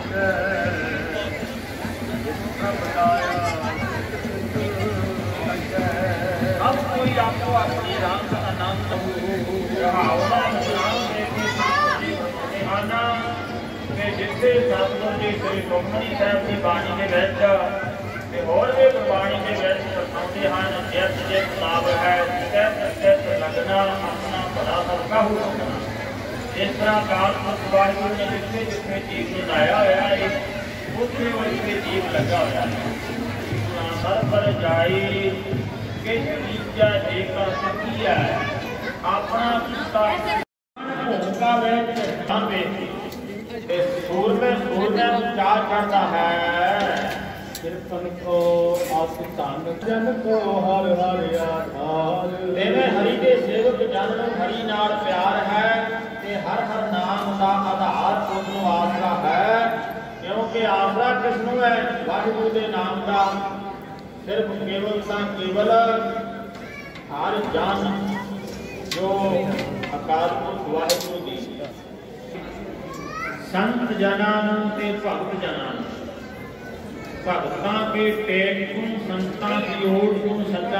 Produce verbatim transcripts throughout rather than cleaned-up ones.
अब कोई आपको अपनी राम का आनंद आना मैं जिथे सतगुर जी श्री सुखमनी साहब की बाणी के विच ते होर भी गुरबाणी के विच दर्शाते हैं जित जित लाभ है तित तित लगना अपना बड़ा सरकाहू रखना। इस तरह काल पुरख वाहिगुरू ने जिथे जिथे जीव को लाया होया है उत्थे उत्थे जीव लगा होया है सर पर जाई कि तीजा जेकर सकी है अपना किता भूमिका विच थावे ते सूरमे सूरमे चार चढ़ता है किरपन को आस धन जन को हर हर आधार देवे हरि के सेवक जन नूं हरि नाल प्यार है ते हर हर नाम दा आधार उस आसरा है क्योंकि आसरा किसनूं है वाहिगुरू दे नाम दा सिर्फ केवल ता केवल हर जन जो अकाल पुरख वाहिगुरू दी संत जनां ते भगत जनां भगतां के टेक गुण संतां की ओर गुण सच्चा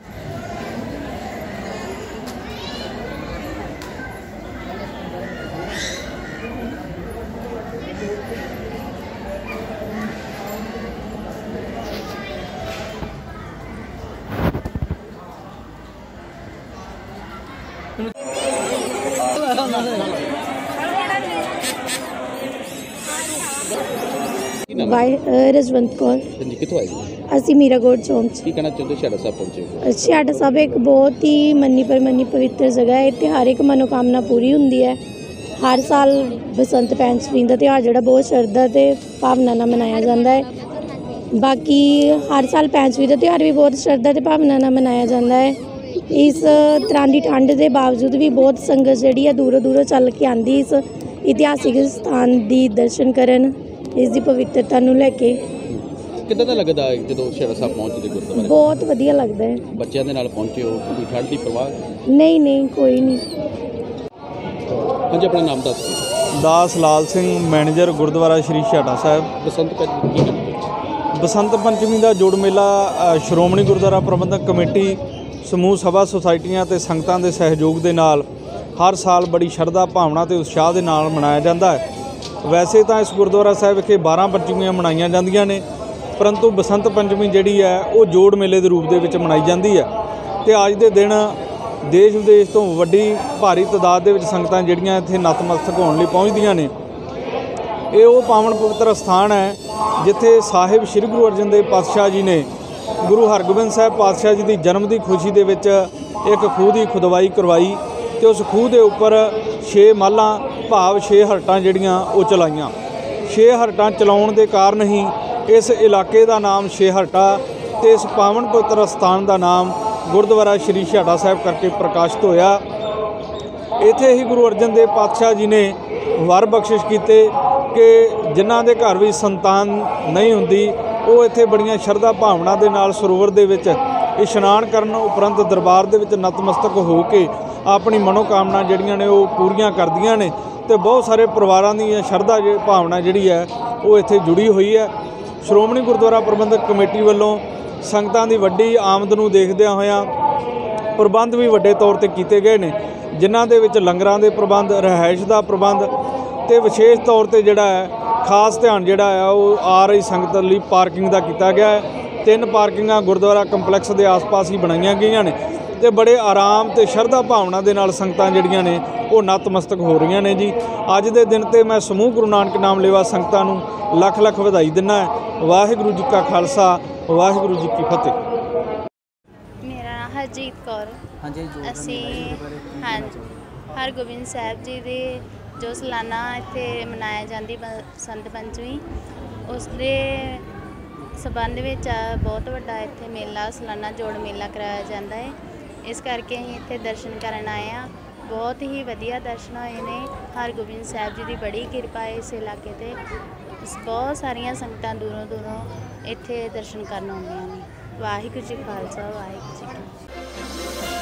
रजवंत कौर कितों आए असी मीरागोड़ चौंक की कहना चाहते छाड़ा साहब पहुंचे छाड़ा साहब एक बहुत ही मन्नी परमन्नी पवित्र जगह है। इत्थे हर एक मनोकामना पूरी हुंदी है। हर साल बसंत पंचमी का त्यौहार जिहड़ा बहुत शरधा ते भावना नाल मनाया जाता है। बाकी हर साल पंचमी का त्यौहार भी बहुत शरधा ते भावना नाल मनाया जाता है। इस तरह की ठंड के बावजूद भी बहुत संगत जिहड़ी है दूरों दूरों चल के आती इस इतिहासिक स्थान की दर्शन करन इसकी पवित्रता नूं लैके कितना लगता है जो छाड़ा साहब पहुंचते गुरुद्वारे बहुत वधिया लगता है। बच्चों के नाल पहुंचे हो कोई ठंड की परवाह नहीं नहीं कोई नहीं। हाँ जी अपना नाम दस दास लाल सिंह मैनेजर गुरुद्वारा श्री छाड़ा साहब। बसंत पंचमी की बसंत पंचमी का जोड़ मेला श्रोमणी गुरुद्वारा प्रबंधक कमेटी समूह सभा सोसाइटियां ते संगतां दे सहयोग दे नाल हर साल बड़ी शरधा भावना ते उत्साह दे नाल मनाया जाता है। वैसे तो इस गुरुद्वारा साहब विखे बारह पंचमियां मनाइयां जांदियां ने परंतु बसंत पंचमी जिहड़ी है वो जोड़ मेले के रूप दे मनाई जाती है। तो अज के दिन देश विदेश तो वड्डी भारी तादाद दे विच संगतां जिहड़ियां इत्थे नतमस्तक होण लई पहुंचदियां ने। ये वो पावन पवित्र स्थान है जिथे साहिब श्री गुरु अर्जन देव पातशाह जी ने गुरु हरगोबिंद साहब पातशाह जी की जन्म की खुशी दे विच एक खूह की खुदवाई करवाई तो उस खूह के उपर छे मालां भाव छे हरटां जिहड़ियां वो चलाईयां। छे हरटां चलाउण दे कारण ही इस इलाके का नाम छे हरटा ते इस पावन पवित्र स्थान का नाम गुरुद्वारा श्री छाड़ा साहब करके प्रकाशित होया। इत्थे ही गुरु अर्जन देव पातशाह जी ने वर बख्शिश कीते कि जिन्हां दे घर भी संतान नहीं हुंदी वो इत्थे बड़ियां शरधा भावना दे नाल सरोवर दे विच इशनान करन उपरंत दरबार दे विच नतमस्तक हो के अपनी मनोकामना जिहड़ियां ने वो पूरीआं करदियां ने। ते बहुत सारे परिवारां दी शरधा भावना जिहड़ी है वो इत्थे जुड़ी हुई है। श्रोमणी गुरुद्वारा प्रबंधक कमेटी वालों संगतां दी वड्डी आमद नूं देखदिआं होइआं प्रबंध भी वड्डे तौर ते कीते गए ने जिन्हां दे विच लंगरां दे प्रबंध रिहाइश दा प्रबंध ते विशेष तौर ते जिहड़ा है खास ध्यान जिहड़ा है वो आ रही संगत लई पार्किंग दा कीता गया है। तीन पार्किंगां गुरुद्वारा कंपलैक्स के आस पास ही बनाईआं गईआं ने ते बड़े आराम ते शरधा भावना दे नाल संगतां जिहड़ियां ने वो नतमस्तक हो रही ने जी। अज दे दिन ते मैं समूह गुरु नानक नाम लेवा संगतां नूं लख लख वधाई दिंदा है। वाहिगुरू जी का खालसा वाहिगुरू जी की फतेह। मेरा नाम हरजीत कौर। हाँ जी असी हाँ हरगोबिंद साहब जी दे जो सालाना इत्थे मनाया जाती बसंत पंचमी उसके संबंध में बहुत वड्डा इत्थे मेला सालाना जोड़ मेला कराया जाता है। इस करके असीं इत्थे दर्शन करन आए हैं। बहुत ही वधिया दर्शन होए ने। हरगोबिंद साहब जी की बड़ी किरपा है इस इलाके ते। बहुत सारिया संगतां दूरों दूरों इत्थे दर्शन करन आउंदियां ने। वाहिगुरू जी खालसा वाहिगुरू जी की